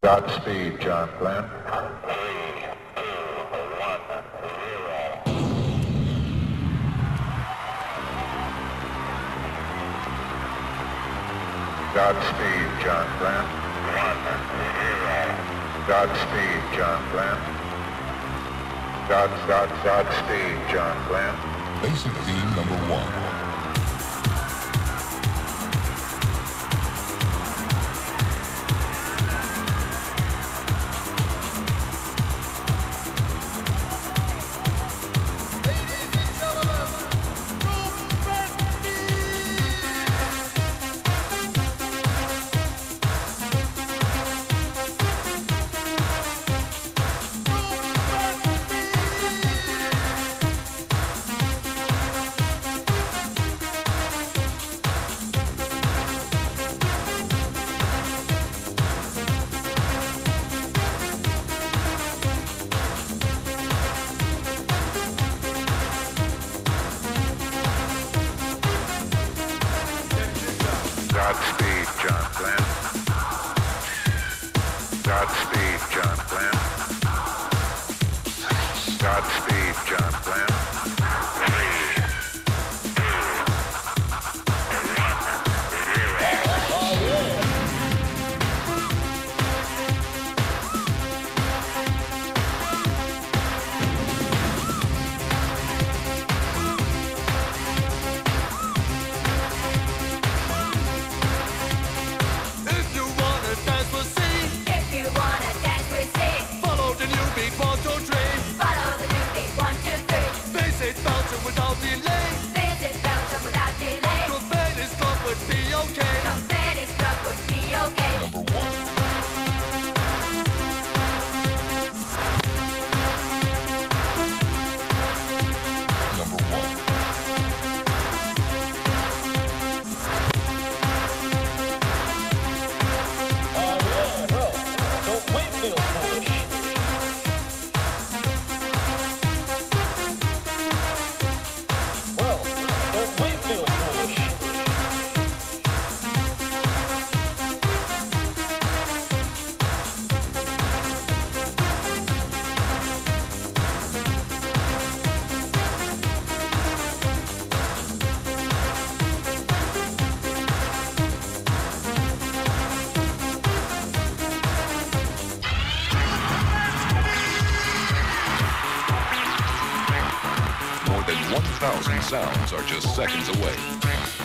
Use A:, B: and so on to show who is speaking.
A: Godspeed, John Glenn. Godspeed, John Glenn. Godspeed, John Glenn. Godspeed, John Glenn.
B: Basic theme number 1.
A: Godspeed, John Glenn. Godspeed, John Glenn. Godspeed, John Glenn.
C: Without delay,
D: Visit Belgium without delay.
C: Confetti stop would be okay.
D: Confetti stuff would be okay.
B: Number 1. Number 1.
E: Don't wait, feel foolish. Well, don't wait, feel foolish.
B: More than 1,000 sounds are just seconds away.